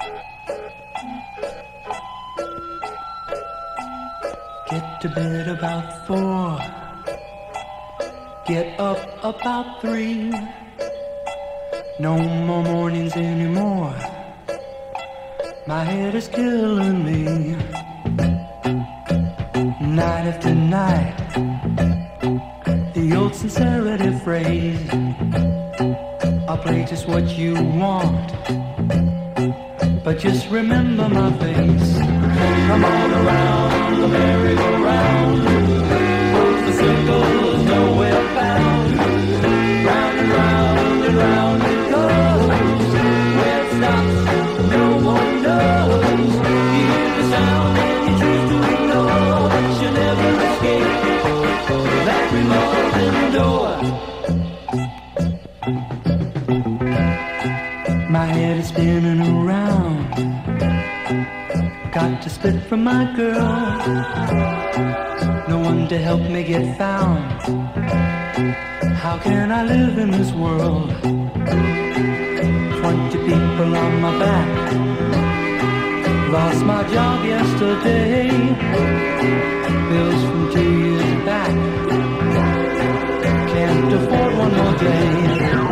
Get to bed about 4. Get up about 3. No more mornings anymore. My head is killing me. Night after night, the old sincerity phrase. I'll play just what you want, but just remember my face. Come on around the merry-go-round, the circle's nowhere found. Round and round and round it goes. Where it stops, no one knows. You hear the sound and you choose to ignore, but you never escape that revolving door. My head is spinning around. Got to split from my girl. No one to help me get found. How can I live in this world? 20 people on my back. Lost my job yesterday. Bills from 2 years back. Can't afford one more day.